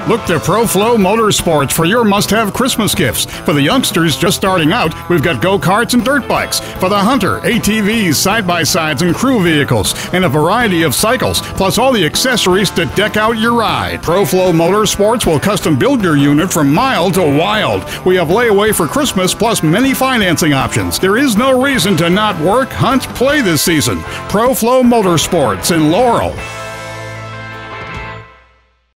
Look to ProFlow Motorsports for your must-have Christmas gifts. For the youngsters just starting out, we've got go-karts and dirt bikes. For the hunter, ATVs, side-by-sides, and crew vehicles, and a variety of cycles, plus all the accessories to deck out your ride. ProFlow Motorsports will custom build your unit from mild to wild. We have layaway for Christmas, plus many financing options. There is no reason to not work, hunt, play this season. ProFlow Motorsports in Laurel.